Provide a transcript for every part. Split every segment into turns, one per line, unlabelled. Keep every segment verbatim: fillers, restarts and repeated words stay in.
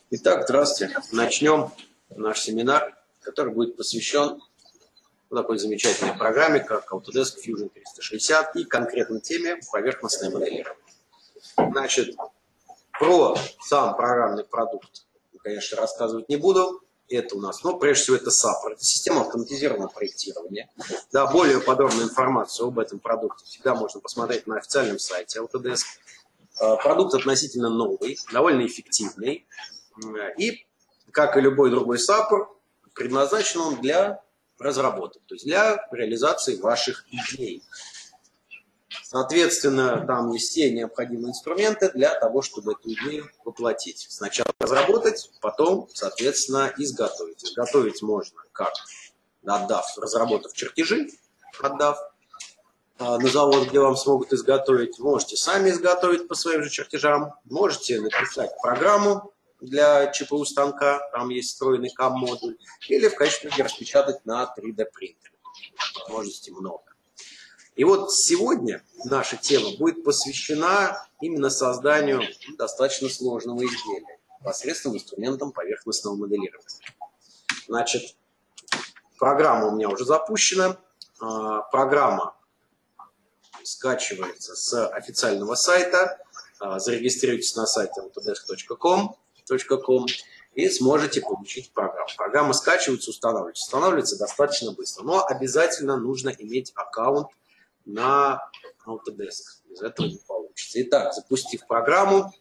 Итак, здравствуйте. Начнем наш семинар, который будет посвящен такой замечательной программе, как Autodesk Fusion триста шестьдесят и конкретной теме поверхностное моделирование. Значит, про сам программный продукт, конечно, рассказывать не буду. Это у нас, но прежде всего это саппорт, это система автоматизированного проектирования. Да, более подробную информацию об этом продукте всегда можно посмотреть на официальном сайте Autodesk. Продукт относительно новый, довольно эффективный. И, как и любой другой саппорт, предназначен он для разработок, то есть для реализации ваших идей. Соответственно, там есть все необходимые инструменты для того, чтобы эту идею воплотить. Сначала разработать, потом, соответственно, изготовить. Изготовить можно как отдав, разработав чертежи, отдав на завод, где вам смогут изготовить. Можете сами изготовить по своим же чертежам. Можете написать программу для ЧПУ станка, там есть встроенный кам-модуль. Или в качестве распечатать на три дэ принтере. Возможностей много. И вот сегодня наша тема будет посвящена именно созданию достаточно сложного изделия посредством инструментом поверхностного моделирования. Значит, программа у меня уже запущена. Программа скачивается с официального сайта. Зарегистрируйтесь на сайте autodesk точка ком и сможете получить программу. Программа скачивается, устанавливается. Устанавливается достаточно быстро, но обязательно нужно иметь аккаунт на Autodesk. Без этого не получится. Итак, запустив программу,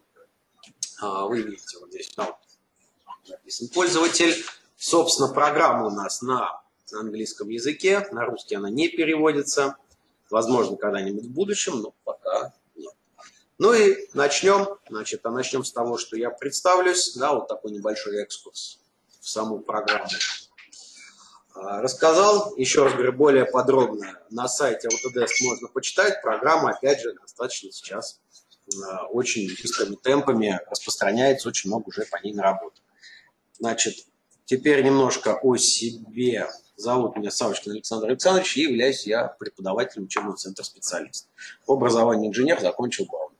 вы видите, вот здесь написан пользователь. Собственно, программа у нас на английском языке, на русский она не переводится. Возможно, когда-нибудь в будущем, но пока нет. Ну и начнем. Значит, а начнем с того, что я представлюсь. Да, вот такой небольшой экскурс в саму программу. Рассказал, еще раз говорю, более подробно на сайте Autodesk можно почитать. Программа, опять же, достаточно сейчас очень быстрыми темпами распространяется, очень много уже по ней наработано. Значит, теперь немножко о себе. Зовут меня Савочкин Александр Александрович, и являюсь я преподавателем учебного центра специалист. По образованию инженер, закончил БАУ.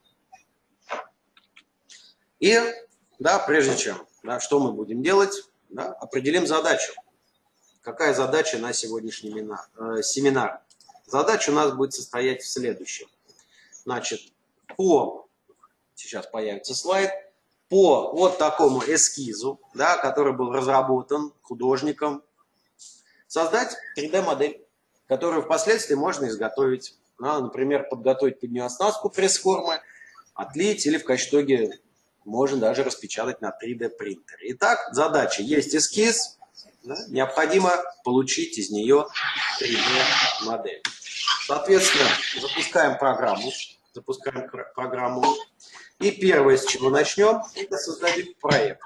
И, да, прежде чем, да, что мы будем делать, да, определим задачу. Какая задача на сегодняшний э, семинар? Задача у нас будет состоять в следующем. Значит, по, сейчас появится слайд, по вот такому эскизу, да, который был разработан художником, создать три дэ модель, которую впоследствии можно изготовить. Да, например, подготовить под нее оснастку пресс-формы, отлить или в конечном итоге можно даже распечатать на три дэ принтере. Итак, задача. Есть эскиз. Да, необходимо получить из нее три дэ модель. Соответственно, запускаем программу. Запускаем программу. И первое, с чего начнем, это создать проект.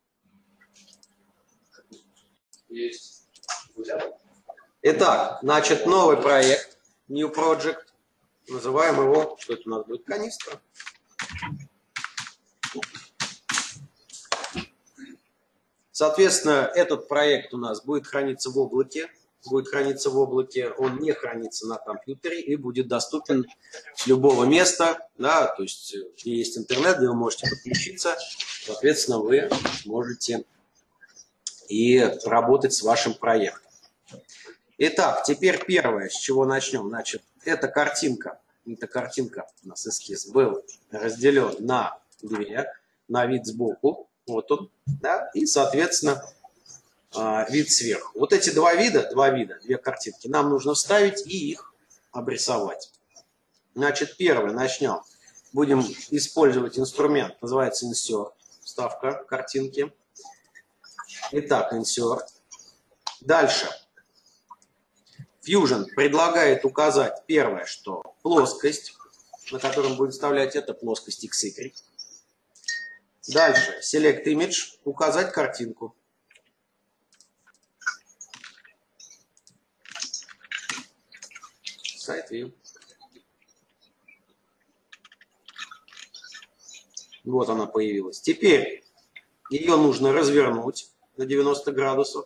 Есть. Итак, значит, новый проект, New Project. Называем его, что это у нас будет, канистра. Соответственно, этот проект у нас будет храниться в облаке. Будет храниться в облаке, он не хранится на компьютере и будет доступен с любого места, да, то есть где есть интернет, где вы можете подключиться. Соответственно, вы можете и работать с вашим проектом. Итак, теперь первое, с чего начнем. Значит, эта картинка, эта картинка у нас эскиз был разделен на две, на вид сбоку. Вот он, да, и, соответственно, вид сверху. Вот эти два вида, два вида, две картинки, нам нужно вставить и их обрисовать. Значит, первое, начнем. Будем использовать инструмент, называется Insert, вставка картинки. Итак, Insert. Дальше. Fusion предлагает указать первое, что плоскость, на которой будем вставлять, это плоскость икс игрек. Дальше, Select Image, указать картинку. Side View. Вот она появилась. Теперь ее нужно развернуть на девяносто градусов.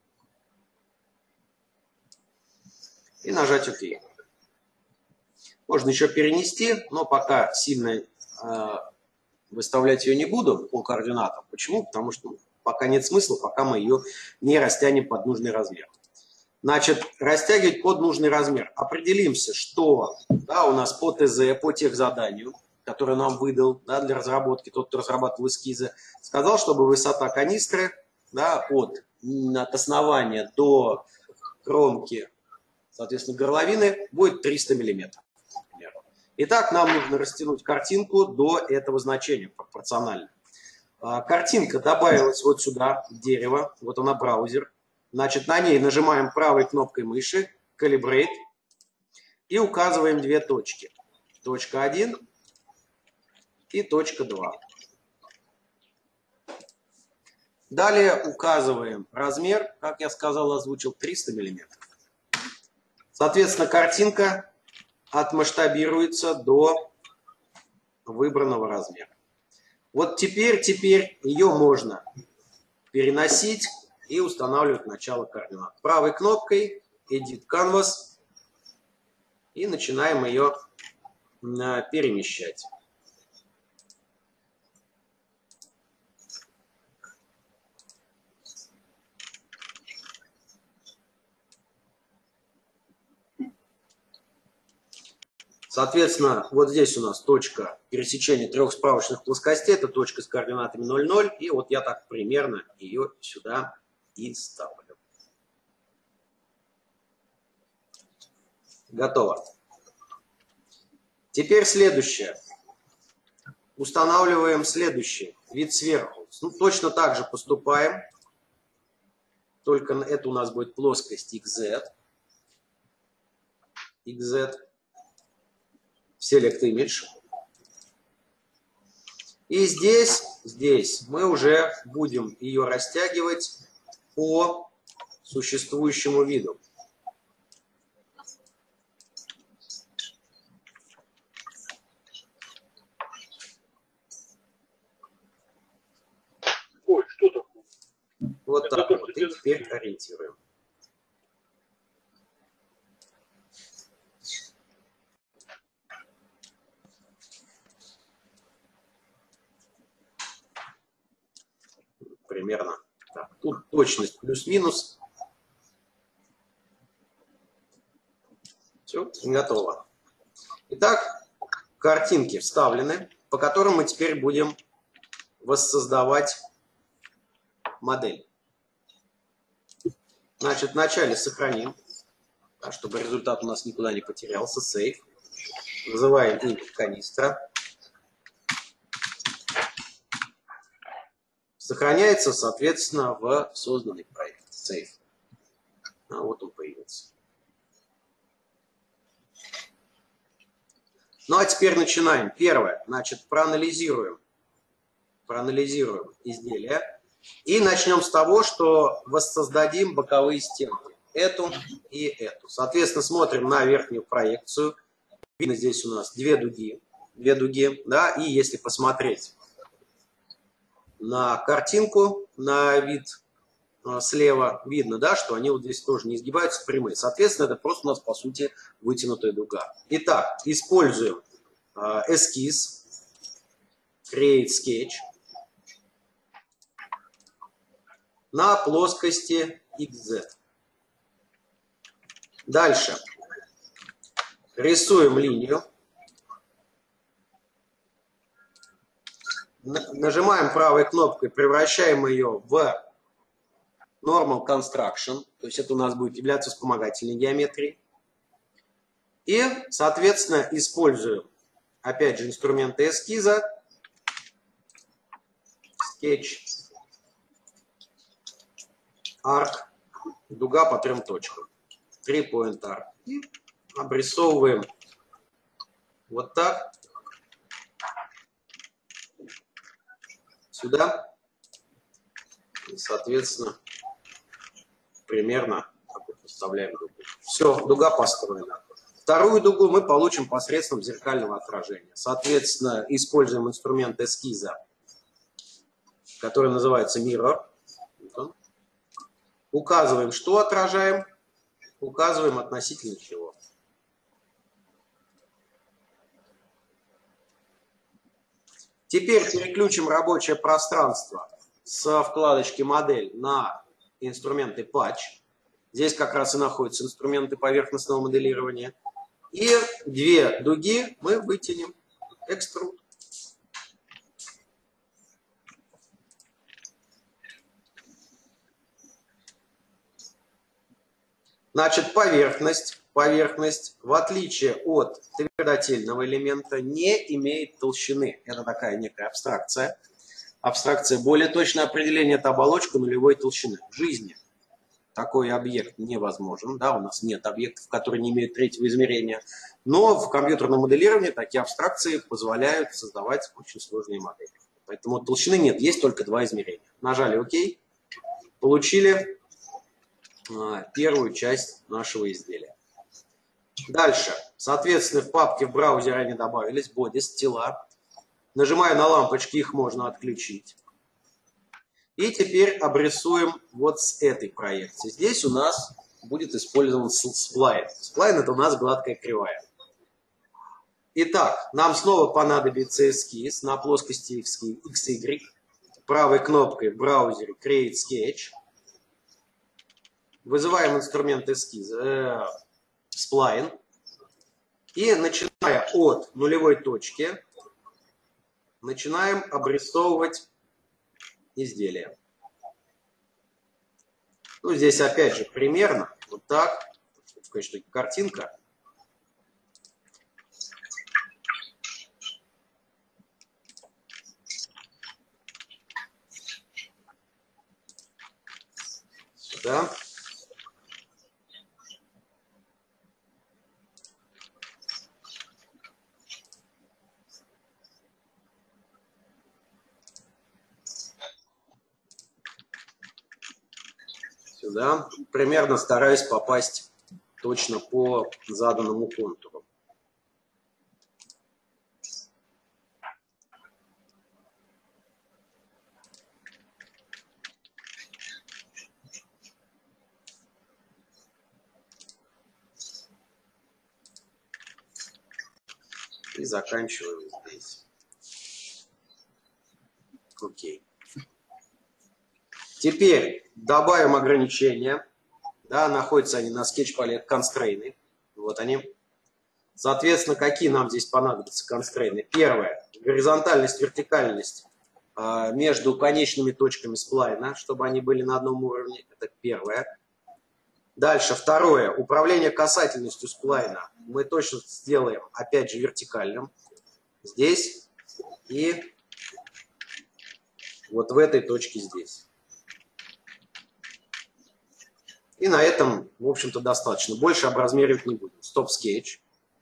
И нажать ОК. Можно еще перенести, но пока сильно э, выставлять ее не буду по координатам. Почему? Потому что пока нет смысла, пока мы ее не растянем под нужный размер. Значит, растягивать под нужный размер. Определимся, что да, у нас по ТЗ, по техзаданию, который нам выдал да, для разработки, тот, кто разрабатывал эскизы, сказал, чтобы высота канистры да, от, от основания до кромки, соответственно, горловины будет триста миллиметров. Итак, нам нужно растянуть картинку до этого значения пропорционально. Картинка добавилась вот сюда, в дерево, вот она браузер. Значит, на ней нажимаем правой кнопкой мыши, Calibrate, и указываем две точки. Точка один и точка два. Далее указываем размер, как я сказал, озвучил, триста миллиметров. Соответственно, картинка отмасштабируется до выбранного размера. Вот теперь, теперь ее можно переносить и устанавливать начало координат. Правой кнопкой Edit Canvas и начинаем ее перемещать. Соответственно, вот здесь у нас точка пересечения трех справочных плоскостей, это точка с координатами ноль ноль, и вот я так примерно ее сюда и ставлю. Готово. Теперь следующее. Устанавливаем следующий вид сверху. Ну, точно так же поступаем, только это у нас будет плоскость икс зет. икс зет. Select Image. И здесь, здесь мы уже будем ее растягивать по существующему виду.
Ой, что такое?
Вот это так вот. И теперь ориентируем. Примерно так. Тут точность плюс-минус. Все, готово. Итак, картинки вставлены, по которым мы теперь будем воссоздавать модель. Значит, вначале сохраним, да, чтобы результат у нас никуда не потерялся. Save. Называем имя канистра. Сохраняется, соответственно, в созданный проект. Save. А вот он появился. Ну а теперь начинаем. Первое. Значит, проанализируем. Проанализируем изделие. И начнем с того, что воссоздадим боковые стенки. Эту и эту. Соответственно, смотрим на верхнюю проекцию. Видно здесь у нас две дуги. Две дуги. Да? И если посмотреть на картинку, на вид слева, видно, да, что они вот здесь тоже не изгибаются прямые. Соответственно, это просто у нас, по сути, вытянутая дуга. Итак, используем э, эскиз, Create Sketch на плоскости икс зет. Дальше рисуем линию. Нажимаем правой кнопкой, превращаем ее в Normal Construction, то есть это у нас будет являться вспомогательной геометрией. И, соответственно, используем, опять же, инструменты эскиза, Sketch, Arc, дуга по трем точкам, три point arc. И обрисовываем вот так. Сюда. И, соответственно, примерно вставляем дугу. Все, дуга построена. Вторую дугу мы получим посредством зеркального отражения. Соответственно, используем инструмент эскиза, который называется Mirror. Указываем, что отражаем, указываем относительно чего. Теперь переключим рабочее пространство с вкладочки «Модель» на инструменты «Patch». Здесь как раз и находятся инструменты поверхностного моделирования. И две дуги мы вытянем. Экструд. Значит, поверхность, поверхность, в отличие от твердотельного элемента, не имеет толщины. Это такая некая абстракция. Абстракция. Более точное определение – это оболочка нулевой толщины. В жизни такой объект невозможен. Да, у нас нет объектов, которые не имеют третьего измерения. Но в компьютерном моделировании такие абстракции позволяют создавать очень сложные модели. Поэтому толщины нет, есть только два измерения. Нажали ОК, получили первую часть нашего изделия. Дальше. Соответственно, в папке в браузере они добавились. Бодис, тела. Нажимаю на лампочки, их можно отключить. И теперь обрисуем вот с этой проекции. Здесь у нас будет использован сплайн. Сплайн – это у нас гладкая кривая. Итак, нам снова понадобится эскиз на плоскости икс игрек. Правой кнопкой в браузере Create Sketch. Вызываем инструмент эскиз, э, сплайн. И начиная от нулевой точки, начинаем обрисовывать изделие. Ну, здесь опять же примерно вот так. Чтобы сказать, что картинка. Сюда. Сюда. Примерно стараюсь попасть точно по заданному контуру. И заканчиваю здесь. Окей. Теперь добавим ограничения. Да, находятся они на скетч-палет констрейны. Вот они. Соответственно, какие нам здесь понадобятся констрейны? Первое. Горизонтальность, вертикальность э, между конечными точками сплайна, чтобы они были на одном уровне. Это первое. Дальше. Второе. Управление касательностью сплайна мы точно сделаем, опять же, вертикальным. Здесь и вот в этой точке здесь. И на этом, в общем-то, достаточно. Больше образмеривать не будем. Стоп-скетч.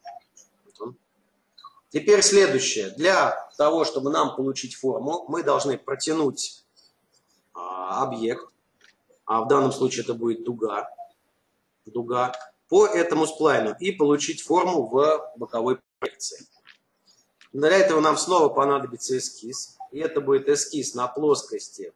Теперь следующее. Для того, чтобы нам получить форму, мы должны протянуть а, объект, а в данном случае это будет дуга, дуга, по этому сплайну и получить форму в боковой проекции. Для этого нам снова понадобится эскиз. И это будет эскиз на плоскости.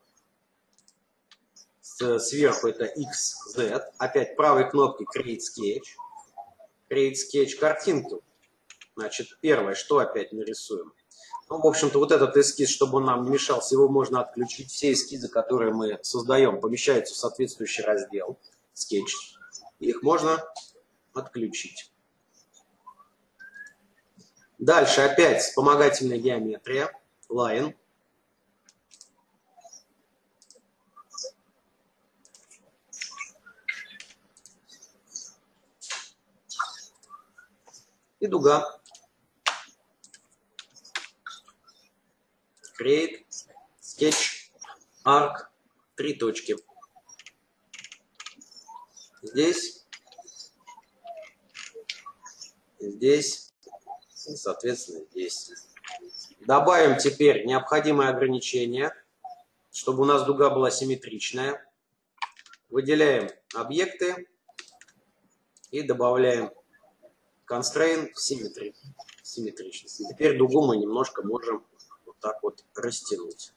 Сверху это икс зет. Опять правой кнопкой Create Sketch. Create Sketch картинку. Значит, первое, что опять нарисуем. Ну, в общем-то, вот этот эскиз, чтобы он нам не мешался, его можно отключить. Все эскизы, которые мы создаем, помещаются в соответствующий раздел Sketch. Их можно отключить. Дальше опять вспомогательная геометрия. Line. И дуга. Create, Sketch, Arc, три точки. Здесь, здесь и, соответственно, здесь. Добавим теперь необходимые ограничения, чтобы у нас дуга была симметричная. Выделяем объекты и добавляем constraint symmetry, симметричность. И теперь дугу мы немножко можем вот так вот растянуть.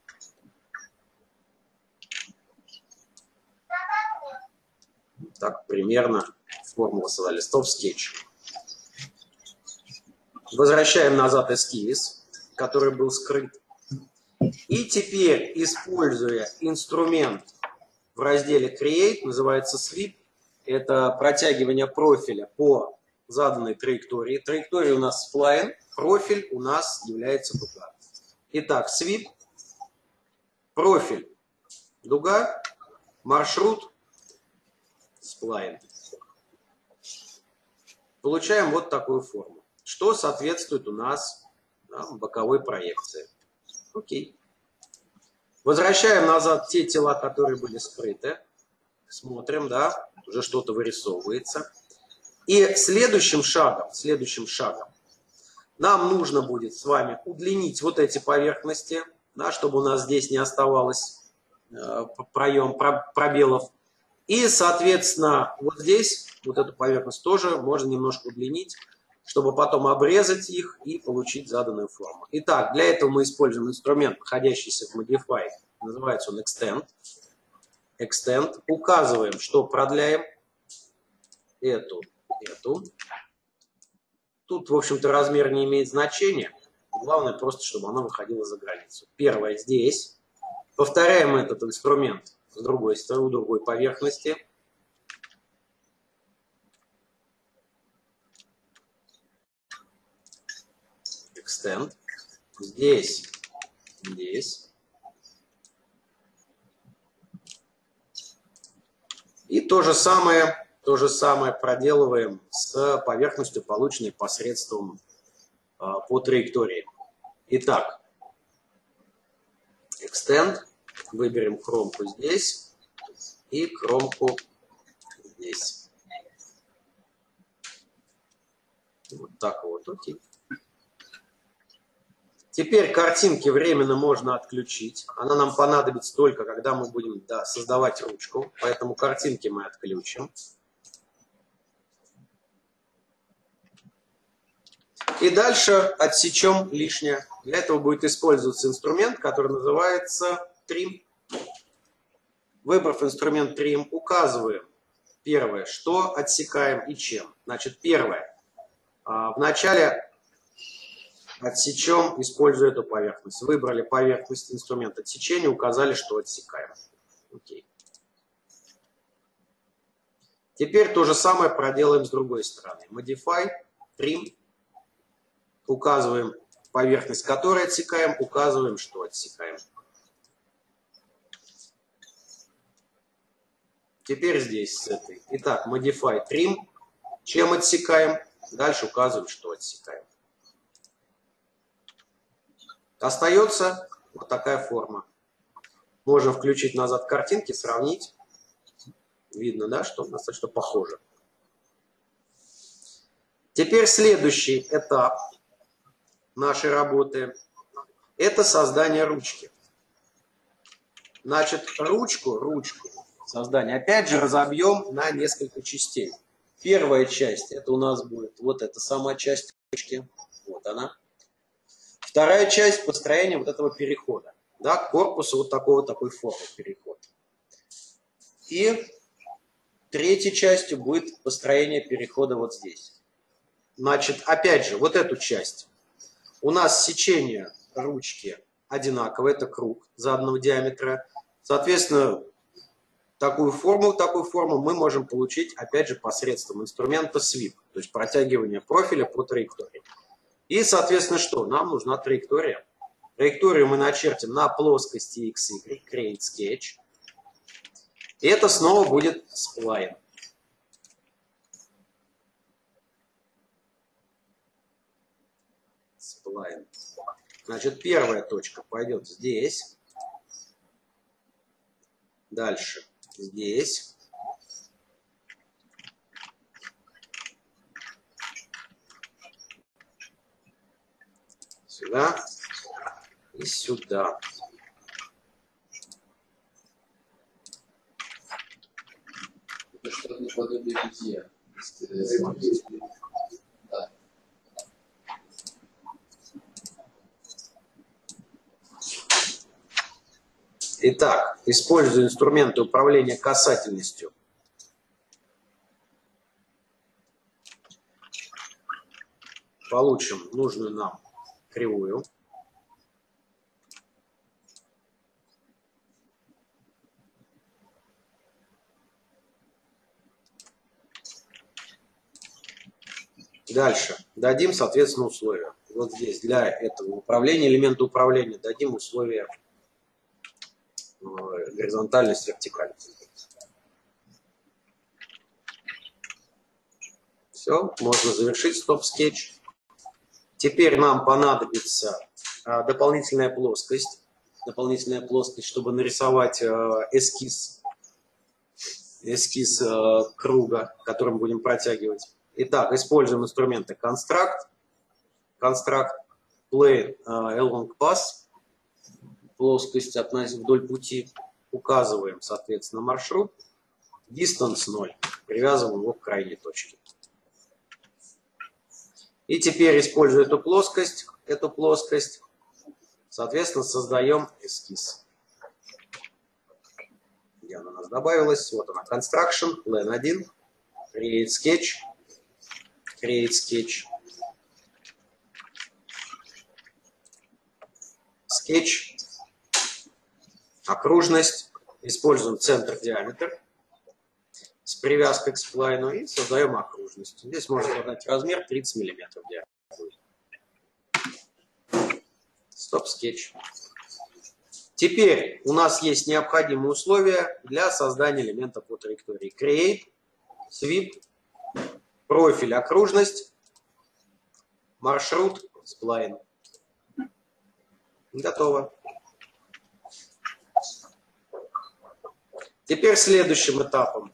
Так примерно формула создали. Стоп-скетч. Возвращаем назад эскиз. который был скрыт. И теперь, используя инструмент в разделе Create, называется Sweep, это протягивание профиля по заданной траектории. Траектория у нас spline, профиль у нас является дуга. Итак, Sweep, профиль, дуга, маршрут, spline. Получаем вот такую форму, что соответствует у нас, да, боковой проекции. Окей. Возвращаем назад те тела, которые были скрыты. Смотрим, да, уже что-то вырисовывается. И следующим шагом, следующим шагом нам нужно будет с вами удлинить вот эти поверхности, да, чтобы у нас здесь не оставалось э, проем, пробелов. И, соответственно, вот здесь, вот эту поверхность тоже можно немножко удлинить, чтобы потом обрезать их и получить заданную форму. Итак, для этого мы используем инструмент, находящийся в Modify, называется он Extend. Extend. Указываем, что продляем эту, эту. Тут, в общем-то, размер не имеет значения. Главное просто, чтобы она выходила за границу. Первое здесь. Повторяем этот инструмент с другой стороны, у другой поверхности. Extend. Здесь, здесь. И то же самое, то же самое проделываем с поверхностью, полученной посредством э, по траектории. Итак, Extend. Выберем кромку здесь и кромку здесь. Вот так вот, окей. Теперь картинки временно можно отключить. Она нам понадобится только, когда мы будем, да, создавать ручку. Поэтому картинки мы отключим. И дальше отсечем лишнее. Для этого будет использоваться инструмент, который называется Trim. Выбрав инструмент Trim, указываем первое, что отсекаем и чем. Значит, первое. Вначале отсечем, используя эту поверхность. Выбрали поверхность, инструмент отсечения, указали, что отсекаем. Окей. Теперь то же самое проделаем с другой стороны. Modify, Trim. Указываем поверхность, которую отсекаем, указываем, что отсекаем. Теперь здесь с этой. Итак, Modify, Trim. Чем отсекаем? Дальше указываем, что отсекаем. Остается вот такая форма. Можем включить назад картинки, сравнить. Видно, да, что достаточно похоже. Теперь следующий этап нашей работы – это создание ручки. Значит, ручку, ручку создания, опять же, разобьем на несколько частей. Первая часть – это у нас будет вот эта сама часть ручки. Вот она. Вторая часть – построение вот этого перехода. Да, к корпусу вот такого, такой формы переход. И третьей частью будет построение перехода вот здесь. Значит, опять же, вот эту часть. У нас сечение ручки одинаковое, это круг заданного диаметра. Соответственно, такую форму, такую форму мы можем получить, опять же, посредством инструмента Sweep, то есть протягивание профиля по траектории. И, соответственно, что? Нам нужна траектория. Траекторию мы начертим на плоскости икс игрек, Create Sketch. И это снова будет Spline. Spline. Значит, первая точка пойдет здесь. Дальше здесь. Сюда и сюда.
Это что-то наподобие бытия. Да.
Итак, используя инструменты управления касательностью, получим нужную нам кривую. Дальше. Дадим, соответственно, условия. Вот здесь для этого управления, элемента управления, дадим условия горизонтальность, вертикальность. Все, можно завершить стоп-скетч. Теперь нам понадобится а, дополнительная плоскость. Дополнительная плоскость, чтобы нарисовать а, эскиз, эскиз а, круга, который мы будем протягивать. Итак, используем инструменты Construct, Construct, Plane Along Path, плоскость относится вдоль пути. Указываем, соответственно, маршрут. Distance ноль. Привязываем его к крайней точке. И теперь, используя эту плоскость, эту плоскость, соответственно, создаем эскиз. Где она у нас добавилась? Вот она, Construction, Plan один, Create Sketch, Create Sketch, Sketch, окружность, используем центр, диаметр с привязкой к сплайну и создаем окружность. Здесь можно задать размер тридцать миллиметров диаметр. Стоп-скетч. Теперь у нас есть необходимые условия для создания элемента по траектории. Create, Sweep, профиль, окружность, маршрут, сплайн. Готово. Теперь следующим этапом.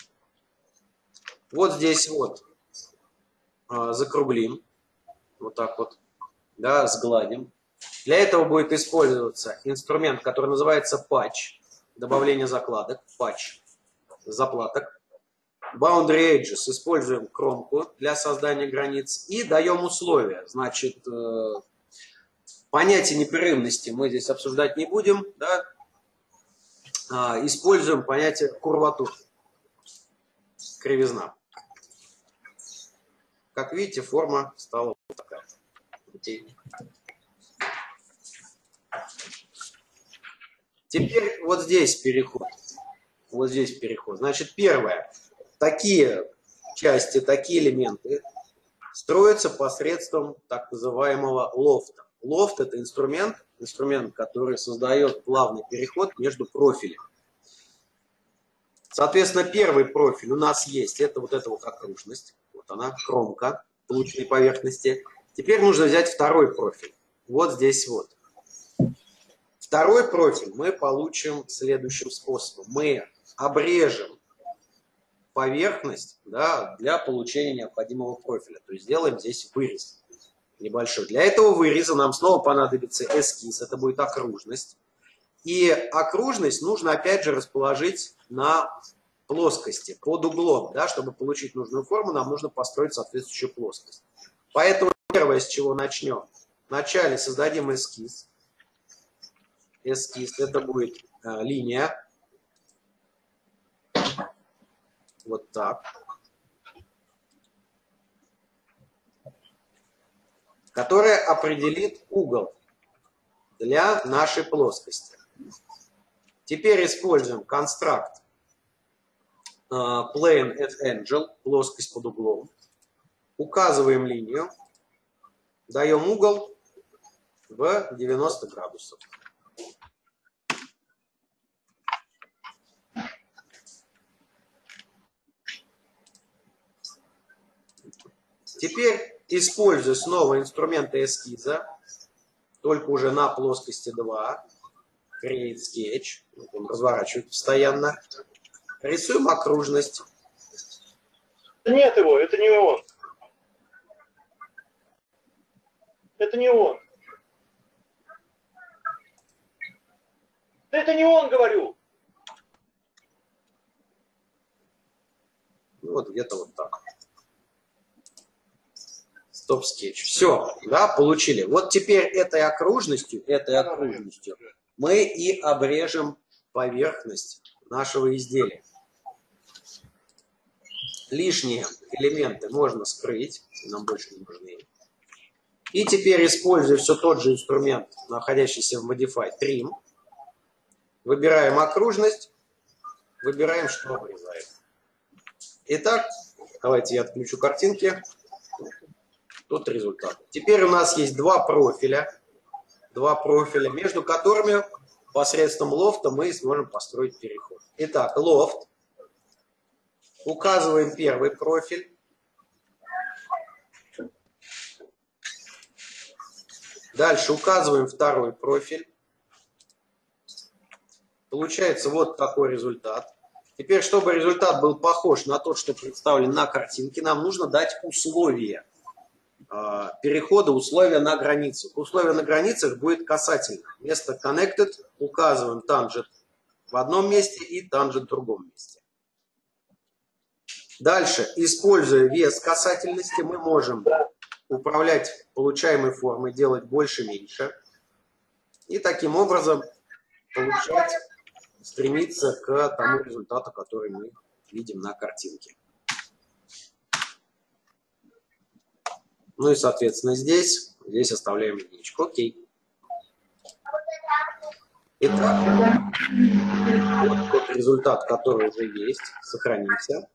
Вот здесь вот а, закруглим. Вот так вот. Да, сгладим. Для этого будет использоваться инструмент, который называется Patch. Добавление закладок. Patch. Заплаток. Boundary Edges. Используем кромку для создания границ. И даем условия. Значит, понятие непрерывности мы здесь обсуждать не будем. Да? Используем понятие курватур. Кривизна. Как видите, форма стала вот такая. Теперь вот здесь переход. Вот здесь переход. Значит, первое. Такие части, такие элементы строятся посредством так называемого лофта. Лофт – это инструмент, инструмент, который создает плавный переход между профилями. Соответственно, первый профиль у нас есть. Это вот эта вот окружность. Вот она, кромка полученной поверхности. Теперь нужно взять второй профиль. Вот здесь вот. Второй профиль мы получим следующим способом. Мы обрежем поверхность, да, для получения необходимого профиля. То есть сделаем здесь вырез небольшой. Для этого выреза нам снова понадобится эскиз. Это будет окружность. И окружность нужно опять же расположить на плоскости под углом. Да, чтобы получить нужную форму, нам нужно построить соответствующую плоскость. Поэтому первое, с чего начнем. Вначале создадим эскиз. Эскиз. Это будет э, линия. Вот так. Которая определит угол для нашей плоскости. Теперь используем Construct uh, Plane at Angle, плоскость под углом. Указываем линию. Даем угол в девяносто градусов. Теперь, используя снова инструменты эскиза, только уже на плоскости два, Create Sketch, он разворачивает постоянно, рисуем окружность.
Нет его, это не он. Это не он. Да это не он, говорю.
Вот где-то вот так. Стоп-скетч. Все, да, получили. Вот теперь этой окружностью, этой окружностью мы и обрежем поверхность нашего изделия. Лишние элементы можно скрыть, нам больше не нужны. И теперь, используя все тот же инструмент, находящийся в Modify Trim, выбираем окружность, выбираем, что обрезаем. Итак, давайте я отключу картинки. тот результат. Теперь у нас есть два профиля, два профиля, между которыми посредством лофта мы сможем построить переход. Итак, лофт. Указываем первый профиль. Дальше указываем второй профиль. Получается вот такой результат. Теперь, чтобы результат был похож на тот, что представлен на картинке, нам нужно дать условия э, перехода, условия на границу. Условия на границах будет касательно. Вместо connected указываем tangent в одном месте и tangent в другом месте. Дальше, используя вес касательности, мы можем управлять получаемой формой, делать больше-меньше. И таким образом получать, стремиться к тому результату, который мы видим на картинке. Ну и, соответственно, здесь, здесь оставляем единичку. Окей. Итак, вот тот результат, который уже есть. Сохранимся.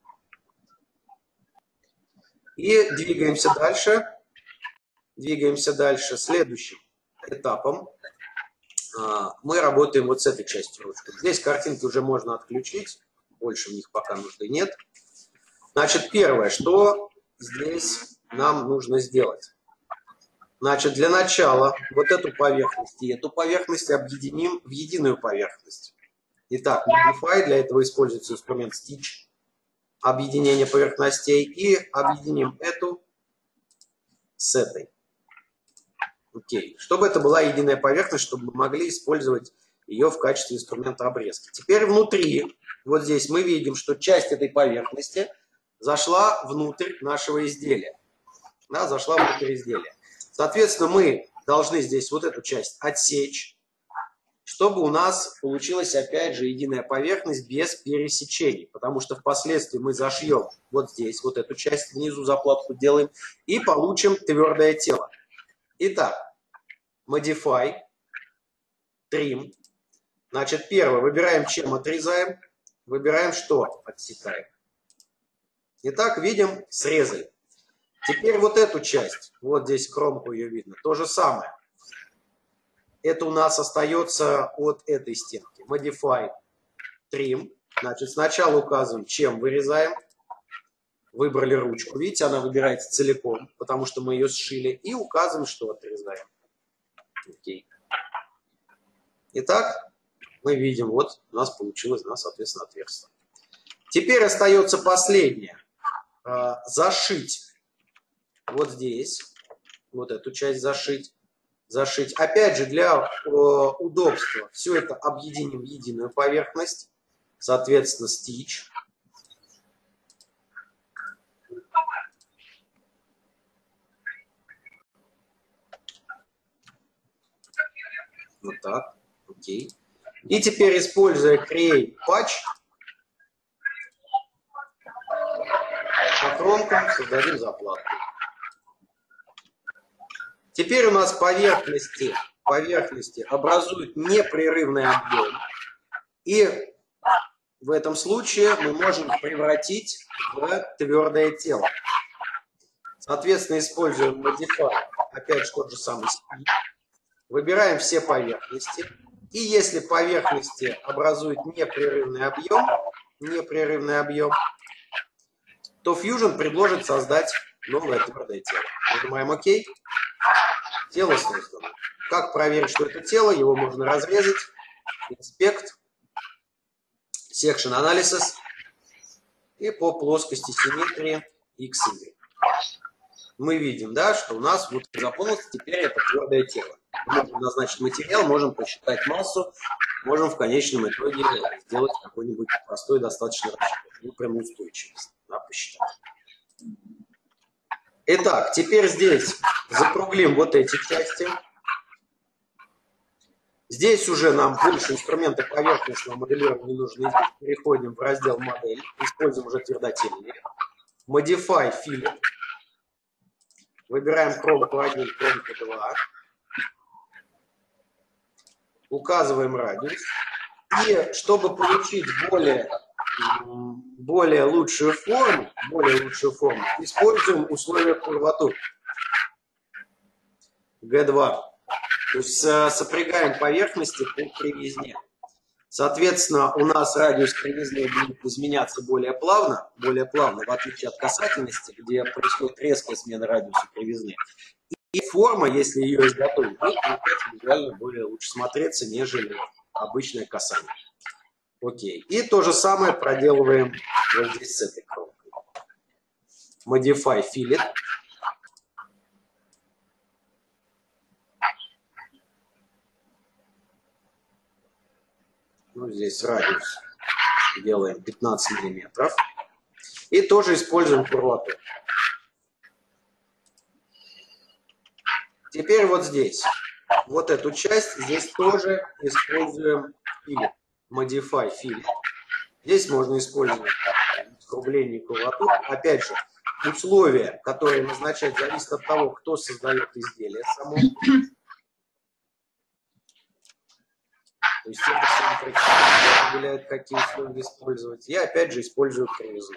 И двигаемся дальше. Двигаемся дальше. Следующим этапом мы работаем вот с этой частью ручки. Здесь картинки уже можно отключить. Больше в них пока нужды нет. Значит, первое, что здесь нам нужно сделать. Значит, для начала вот эту поверхность и эту поверхность объединим в единую поверхность. Итак, Modify, для этого используется инструмент Stitch, объединение поверхностей, и объединим эту с этой. Окей. Чтобы это была единая поверхность, чтобы мы могли использовать ее в качестве инструмента обрезки. Теперь внутри, вот здесь мы видим, что часть этой поверхности зашла внутрь нашего изделия. Да, зашла внутрь изделия. Соответственно, мы должны здесь вот эту часть отсечь, чтобы у нас получилась опять же единая поверхность без пересечений. Потому что впоследствии мы зашьем вот здесь вот эту часть, внизу заплатку делаем, и получим твердое тело. Итак, Modify, Trim. Значит, первое, выбираем, чем отрезаем, выбираем, что отсекаем. Итак, видим, срезали. Теперь вот эту часть, вот здесь кромку ее видно, то же самое. Это у нас остается от этой стенки. Modify, Trim. Значит, сначала указываем, чем вырезаем. Выбрали ручку. Видите, она выбирается целиком, потому что мы ее сшили. И указываем, что отрезаем. Окей. Итак, мы видим, вот у нас получилось, у нас, соответственно, отверстие. Теперь остается последнее. Зашить вот здесь. Вот эту часть зашить. Зашить. Опять же, для удобства все это объединим в единую поверхность. Соответственно, Stitch. Вот так. Окей. И теперь, используя Create Patch, по кромкам создадим заплатку. Теперь у нас поверхности, поверхности образуют непрерывный объем. И в этом случае мы можем превратить в твердое тело. Соответственно, используем Modify, опять же тот же самый Speed. Выбираем все поверхности. И если поверхности образуют непрерывный объем, непрерывный объем, то Fusion предложит создать новое твердое тело. Нажимаем ОК. Тело создано. Как проверить, что это тело? Его можно разрезать. Inspect. Section Analysis. И по плоскости симметрии икс игрек. Мы видим, да, что у нас вот заполнилось теперь это твердое тело. Мы можем назначить материал, можем посчитать массу, можем в конечном итоге сделать какой-нибудь простой достаточно расчет. Ну, прям устойчивость, да, посчитать. Итак, теперь здесь закруглим вот эти части. Здесь уже нам больше инструменты поверхностного моделирования не нужны. Переходим в раздел «Модель». Используем уже твердотельные. Modify Fillet. Выбираем кромку один, кромку два. Указываем радиус. И чтобы получить более, более лучшую форму, более лучшую форму, используем условия курватуры. джи два. То есть сопрягаем поверхности по кривизне. Соответственно, у нас радиус кривизны будет изменяться более плавно, более плавно, в отличие от касательности, где происходит резкая смена радиуса кривизны. И форма, если ее изготовить, будет визуально более лучше смотреться, нежели обычное касание. Окей. И то же самое проделываем вот здесь с этой кромкой. Modify Fillet. Ну, здесь радиус делаем пятнадцать миллиметров. И тоже используем курватуру. Теперь вот здесь. Вот эту часть здесь тоже используем Fillet. Modify Fillet. Здесь можно использовать скругление курватуры. Опять же, условия, которые назначать, зависят от того, кто создает изделие само. То есть это сам производитель определяет, какие условия использовать. Я опять же использую кривизну.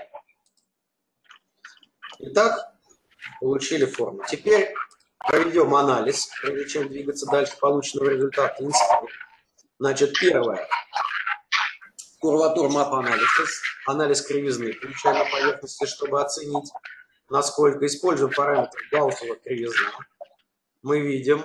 Итак, получили форму. Теперь проведем анализ, прежде чем двигаться дальше полученного результата. Значит, первое. Курватур map анализ. Анализ кривизны. Включаем на поверхности, чтобы оценить, насколько используем параметр Гауссова кривизна. Мы видим,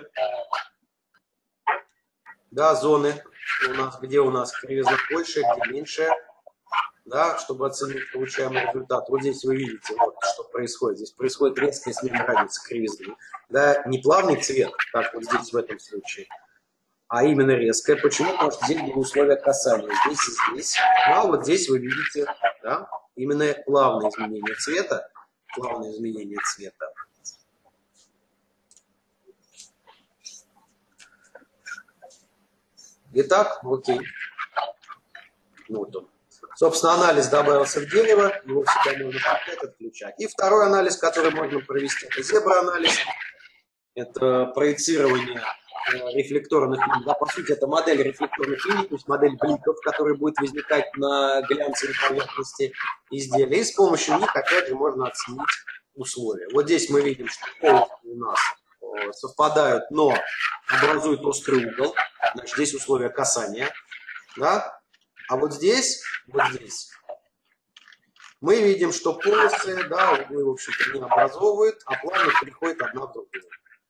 да, зоны у нас, где у нас кривизна больше, где меньше, да, чтобы оценить получаемый результат. Вот здесь вы видите, вот, что происходит. Здесь происходит резкая смена радиуса кривизны. Да, не плавный цвет, как вот здесь в этом случае, а именно резкая. Почему? Потому что здесь были условия касания. Здесь и здесь. Ну, а вот здесь вы видите, да, именно плавное изменение цвета. Плавное изменение цвета. Итак, окей. Вот он. Собственно, анализ добавился в дерево, его всегда можно опять отключать. И второй анализ, который можно провести, это зебра-анализ. Это проецирование рефлекторных линий. Да, по сути, это модель рефлекторных линий, то есть модель бликов, которая будет возникать на глянцевой поверхности изделия. И с помощью них, опять же, можно оценить условия. Вот здесь мы видим, что полосы у нас совпадают, но образуют острый угол. Значит, здесь условия касания. Да? А вот здесь, вот здесь мы видим, что полосы, да, углы, в общем-то, не образовывают, а плавно переходят одна в другую.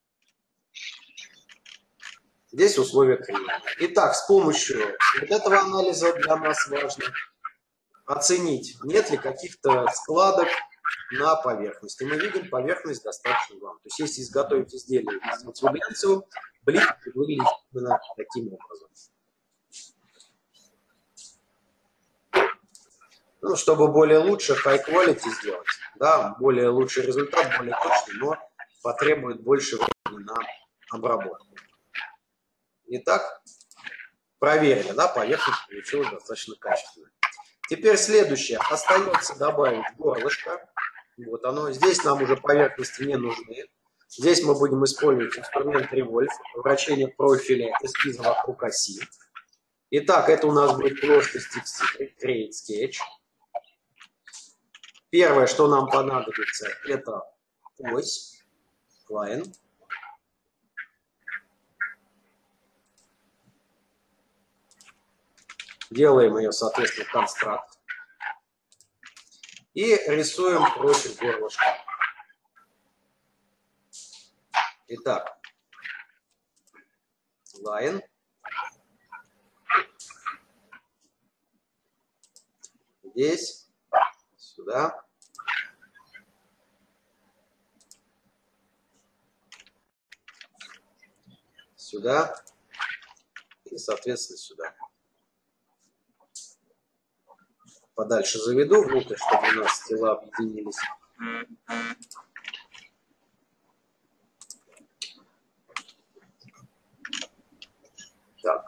Здесь условия кривизны. Итак, с помощью вот этого анализа для нас важно оценить, нет ли каких-то складок на поверхности. Мы видим, поверхность достаточно главная. То есть, если изготовить изделие из глянцевым, блик выглядит именно таким образом. Ну, чтобы более лучше high quality сделать, да, более лучший результат, более точный, но потребует больше времени на обработку. Итак, проверили, да, поверхность получилась достаточно качественно. Теперь следующее. Остается добавить горлышко. Вот оно. Здесь нам уже поверхности не нужны. Здесь мы будем использовать инструмент револьв, вращение профиля эскиза вокруг оси. Итак, это у нас будет плоскость текстиль, Create Sketch. Первое, что нам понадобится, это ось, line. Делаем ее, соответственно, констракт. И рисуем профиль горлышка. Итак, line. Здесь, сюда. Сюда. И, соответственно, сюда. Подальше заведу внутрь, чтобы у нас тела объединились. Так.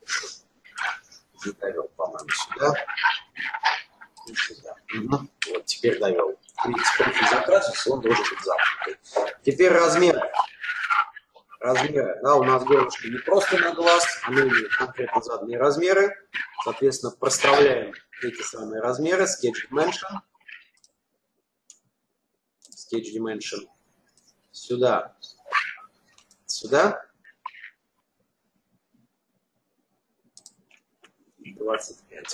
И довел, по-моему, сюда. И сюда. Угу. Вот, теперь довел. Видите, профиль закрасился, он должен быть замкнутый. Теперь размеры. Размеры. Да, у нас горлышко не просто на глаз, оно имеет конкретно заданные размеры. Соответственно, проставляем эти самые размеры. Sketch Dimension. Sketch Dimension. Сюда. сюда. двадцать пять.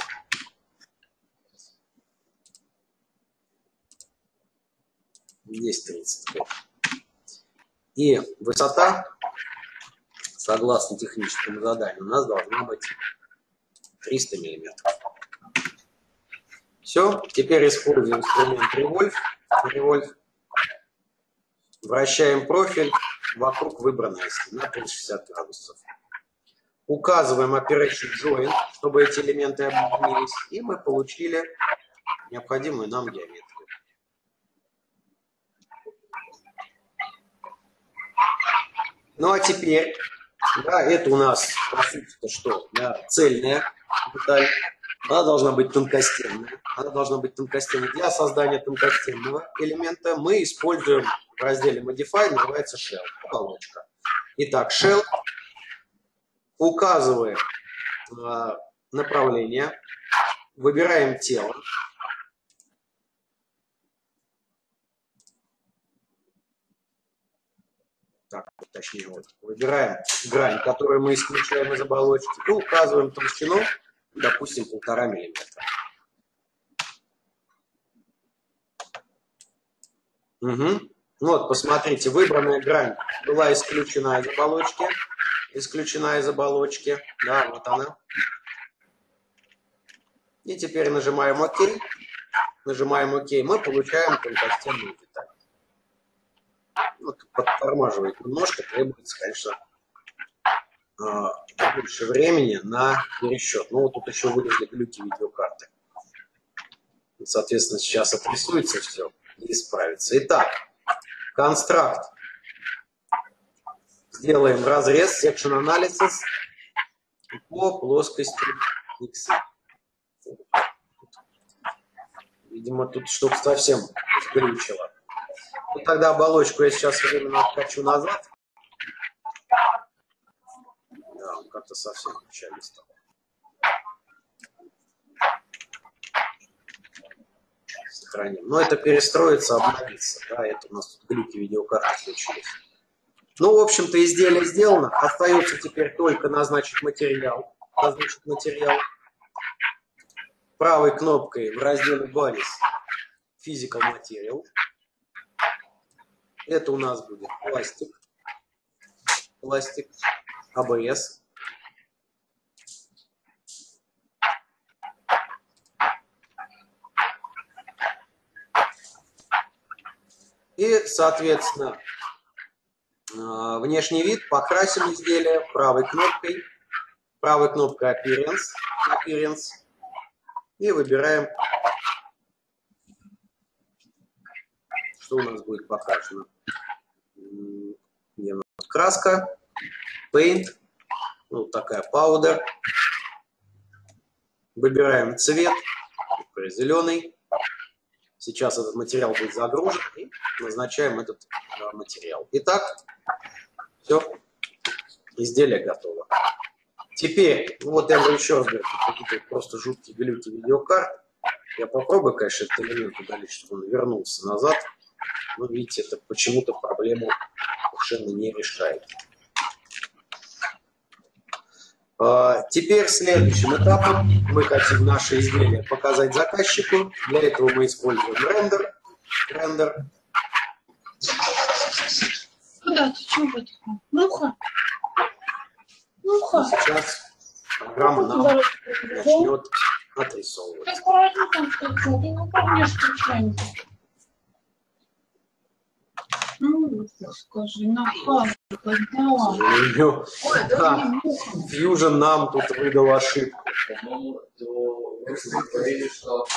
Здесь тридцать пять. И высота, согласно техническому заданию, у нас должна быть триста миллиметров. Все, теперь используем инструмент револьв. Револьв. Вращаем профиль вокруг выбранной оси на триста шестьдесят градусов. Указываем Operation Join, чтобы эти элементы объединились, и мы получили необходимую нам геометрию. Ну а теперь, да, это у нас, по сути, что? Да, цельная деталь. Она должна быть тонкостенная. Она должна быть тонкостенной. Для создания тонкостенного элемента мы используем в разделе Modify, называется Shell, оболочка. Итак, Shell. Указываем э, направление, выбираем тело. Так, точнее, вот, выбираем грань, которую мы исключаем из оболочки, и указываем толщину, допустим, полтора миллиметра. Угу. Вот, посмотрите, выбранная грань была исключена из оболочки. Исключена из оболочки. Да, вот она. И теперь нажимаем ОК. Нажимаем ОК. Мы получаем тонкостенную деталь. Вот, подтормаживать немножко. Требуется, конечно, больше времени на пересчет. Ну, вот тут еще вылезли глюки видеокарты. Соответственно, сейчас отрисуется все и исправится. Итак, констракт. Сделаем разрез, section analysis по плоскости X. Видимо, тут что-то совсем сглючило. Ну, тогда оболочку я сейчас временно откачу назад. Да, он как-то совсем печально стал. Сохраним. Но это перестроится, обновится. Да, это у нас тут глюки видеокарты случились. Ну, в общем-то, изделие сделано. Остается теперь только назначить материал. Назначить материал. Правой кнопкой в разделе Bodies Physical Material. Это у нас будет пластик. Пластик. А Б С. И, соответственно, внешний вид, покрасим изделие правой кнопкой, правой кнопкой Appearance, Appearance и выбираем, что у нас будет покрашено. Краска, Paint, ну, такая Powder. Выбираем цвет, зеленый. Сейчас этот материал будет загружен и назначаем этот материал. Итак, все, изделие готово. Теперь, ну вот я бы еще раз говорю, какие-то просто жуткие глюки видеокарт. Я попробую, конечно, этот элемент удалить, чтобы он вернулся назад. Но видите, это почему-то проблему совершенно не решает. Теперь следующим этапом мы хотим наше изделие показать заказчику. Для этого мы используем рендер. Рендер.
Куда ты? Чего вы такое? Муха? Муха?
Сейчас программа нам начнет отрисовывать.
Аккуратно там что-то, ты не помнишь случайно. Ну, скажи, на хату подняла.
Да, Fusion нам тут выдал ошибку.
По-моему, то вы говорили, что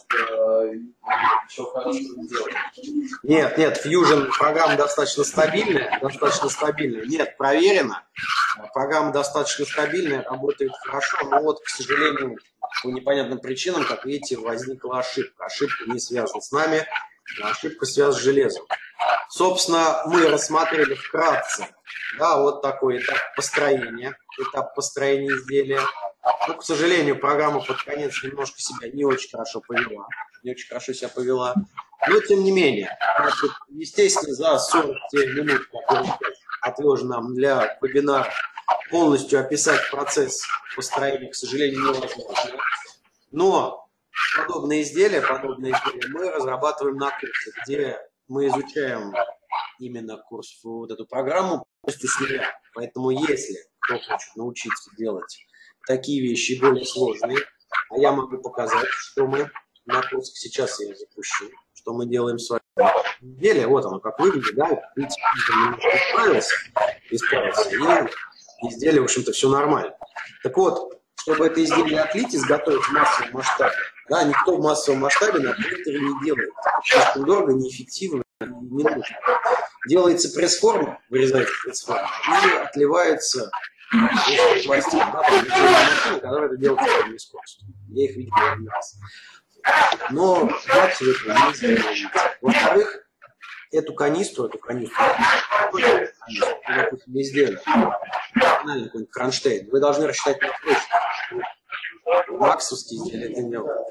еще хорошо сделать.
Нет, нет, Fusion программа достаточно стабильная, достаточно стабильная. Нет, проверено. Программа достаточно стабильная, работает хорошо, но вот, к сожалению, по непонятным причинам, как видите, возникла ошибка. Ошибка не связана с нами, а ошибка связана с железом. Собственно, мы рассмотрели вкратце, да, вот такой этап построения, этап построения изделия. Но, к сожалению, программа под конец немножко себя не очень хорошо повела, не очень хорошо себя повела. Но, тем не менее, значит, естественно, за сорок минут, которые отвержен нам для вебинара, полностью описать процесс построения, к сожалению, невозможно. Но подобные изделия, подобные изделия мы разрабатываем на курсе, где мы изучаем именно курс, вот эту программу полностью с нуля. Поэтому если кто хочет научиться делать такие вещи более сложные, а я могу показать, что мы на курсе, сейчас я запущу, что мы делаем с вами. Изделие, вот оно как выглядит, да, видите, немножко исправился, исправился, и изделие, в общем-то, все нормально. Так вот, чтобы это изделие отлить, изготовить в массовом масштабе, да, никто в массовом масштабе на принтере не делает. Слишком дорого, неэффективно, не нужно. Делается пресс-форма, вырезается пресс-форма, и отливается пластик, да, там, машина, которая это делает с скоростью. Я их видел один раз. Но массово этого не сделаете. Во-вторых, эту канистру, эту канистру, допустим, изделие, какой-нибудь кронштейн, вы должны рассчитать на точку. Максовские изделия это не было.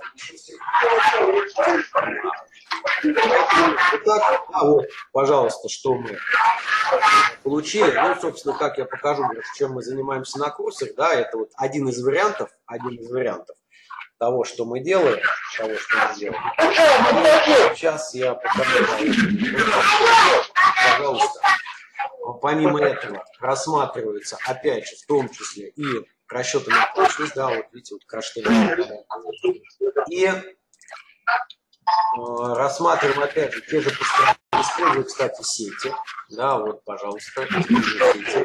Вот так, а вот, пожалуйста, что мы получили. Ну, собственно, как я покажу, чем мы занимаемся на курсах, да, это вот один из вариантов, один из вариантов того, что мы делаем, того, что мы делаем. Сейчас я покажу. Пожалуйста. Помимо этого рассматриваются, опять же, в том числе и расчеты на точность, да, вот видите, вот кронштейн. И э, рассматриваем, опять же, те же построения. Использую, кстати, сети. Да, вот, пожалуйста, сети.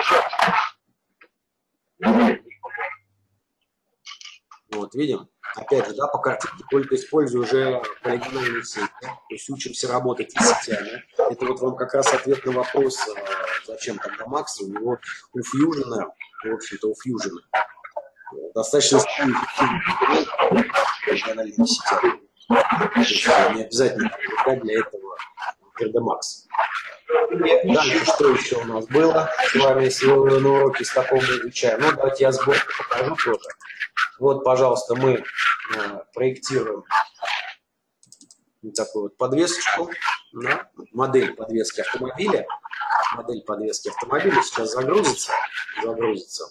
Вот, видим, опять же, да, по картинке только использую уже полигональные сети, то есть учимся работать с сетями. Это вот вам как раз ответ на вопрос, зачем тогда Макс, у него у Fusion, в общем-то, у Fusion достаточно эффективный полигональными сетями. То есть не обязательно для этого три дэ Max. И дальше, что еще у нас было с вами сегодня на уроке, с какого мы изучаем. Ну, давайте я сборку покажу тоже. Вот, пожалуйста, мы э, проектируем вот такую вот подвесочку, да, модель подвески автомобиля. Модель подвески автомобиля сейчас загрузится, загрузится.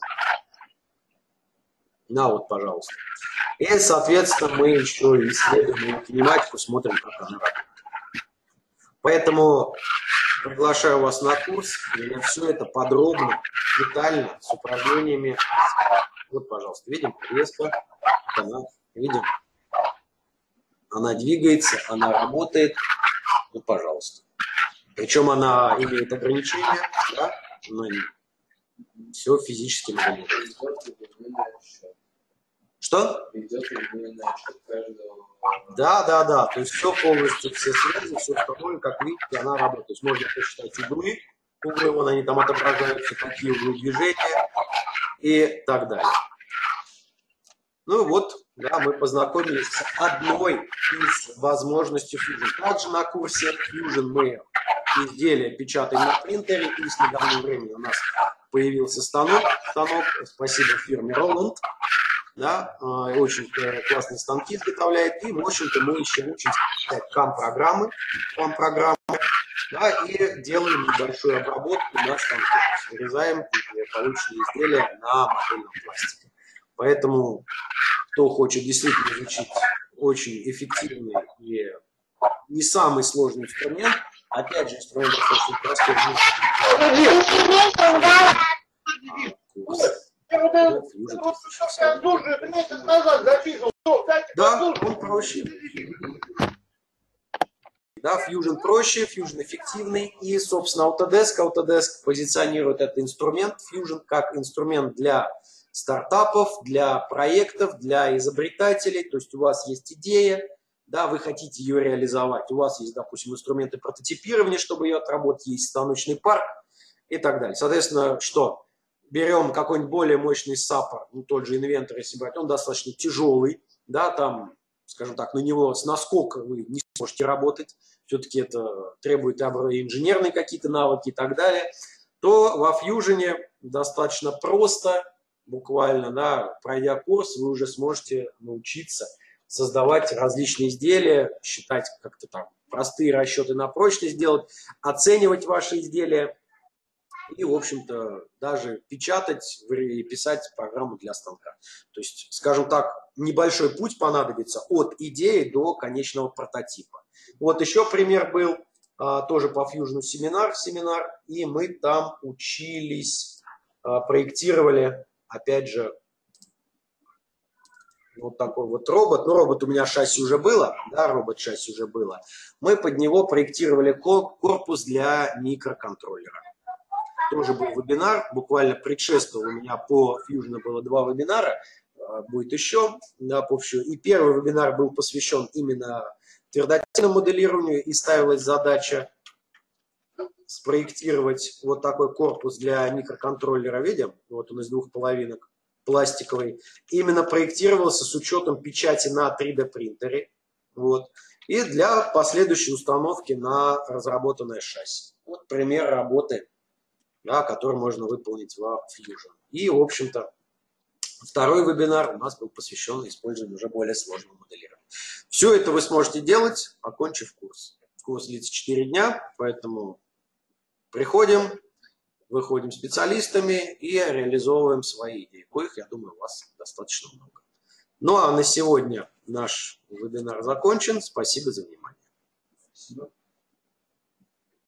На вот, пожалуйста. И, соответственно, мы еще исследуем кинематику, смотрим, как она работает. Поэтому приглашаю вас на курс, где все это подробно, детально, с упражнениями. Вот, пожалуйста, видим, подвеска, она, видим, она двигается, она работает, вот, пожалуйста. Причем она имеет ограничения, да, но все физически моделируется. Что? Да, да, да, то есть все полностью, все связи, все остальное, как видите, она работает. То есть можно посчитать углы, углы, вон они там отображаются, какие углы движения и так далее. Ну вот, да, мы познакомились с одной из возможностей Fusion. Также на курсе Fusion мы изделия печатаем на принтере, и с недавнего времени у нас появился станок, станок, спасибо фирме Roland. Да, очень классные станки изготовляет, и, в общем-то, мы еще учимся писать кам-программы, кам-программы, да, и делаем небольшую обработку на станке, вырезаем полученные изделия на модельном пластике. Поэтому, кто хочет действительно изучить очень эффективный и не самый сложный инструмент, опять же, инструмент достаточно простой. Да, он проще. Да, Fusion проще, Fusion эффективный. И, собственно, Autodesk. Autodesk позиционирует этот инструмент Fusion как инструмент для стартапов, для проектов, для изобретателей. То есть у вас есть идея, да, вы хотите ее реализовать. У вас есть, допустим, инструменты прототипирования, чтобы ее отработать, есть станочный парк и так далее. Соответственно, что? Берем какой-нибудь более мощный саппор, ну, тот же Inventor, если брать, он достаточно тяжелый, да, там, скажем так, на него с наскока вы не сможете работать, все-таки это требует инженерные какие-то навыки и так далее, то во Fusion достаточно просто, буквально, да, пройдя курс, вы уже сможете научиться создавать различные изделия, считать как-то там простые расчеты на прочность делать, оценивать ваши изделия и, в общем-то, даже печатать и писать программу для станка. То есть, скажем так, небольшой путь понадобится от идеи до конечного прототипа. Вот еще пример был, тоже по Fusion семинар, семинар, и мы там учились, проектировали, опять же, вот такой вот робот. Ну, робот у меня шасси уже было, да, робот-шасси уже было. Мы под него проектировали корпус для микроконтроллера. Тоже был вебинар, буквально предшествовал, у меня по Fusion было два вебинара, будет еще, да, по Fusion. И первый вебинар был посвящен именно твердотельному моделированию, и ставилась задача спроектировать вот такой корпус для микроконтроллера, видим, вот он из двух половинок, пластиковый, именно проектировался с учетом печати на три дэ принтере, вот, и для последующей установки на разработанное шасси. Вот пример работы, да, который можно выполнить во Fusion. И, в общем-то, второй вебинар у нас был посвящен использованию уже более сложного моделирования. Все это вы сможете делать, окончив курс. Курс длится четыре дня, поэтому приходим, выходим специалистами и реализовываем свои идеи, коих, я думаю, у вас достаточно много. Ну а на сегодня наш вебинар закончен. Спасибо за внимание.
Спасибо.